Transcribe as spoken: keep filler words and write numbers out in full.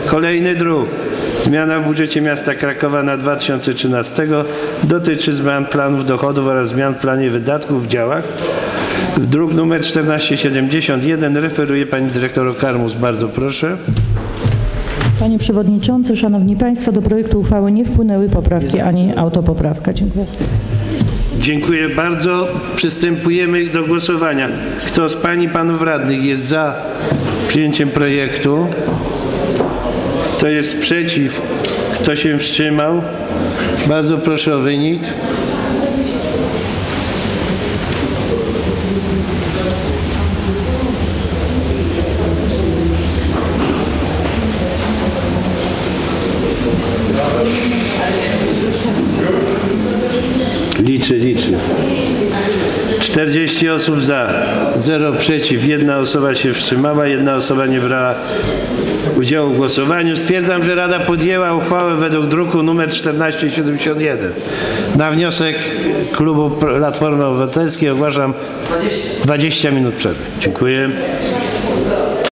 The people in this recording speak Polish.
Kolejny druk. Zmiana w budżecie miasta Krakowa na dwa tysiące trzynasty dotyczy zmian planów dochodów oraz zmian w planie wydatków w działach. Druk numer czternaście siedemdziesiąt jeden referuje pani dyrektor Karmus. Bardzo proszę. Panie Przewodniczący, Szanowni Państwo, do projektu uchwały nie wpłynęły poprawki ani autopoprawka. Dziękuję. Dziękuję bardzo. Przystępujemy do głosowania. Kto z pań i panów radnych jest za przyjęciem projektu? Kto jest przeciw? Kto się wstrzymał? Bardzo proszę o wynik. Liczy, liczy. czterdzieści osób za, zero przeciw, jedna osoba się wstrzymała, jedna osoba nie brała udziału w głosowaniu. Stwierdzam, że Rada podjęła uchwałę według druku nr czternaście siedemdziesiąt jeden. Na wniosek klubu Platformy Obywatelskiej ogłaszam dwadzieścia minut przerwy. Dziękuję.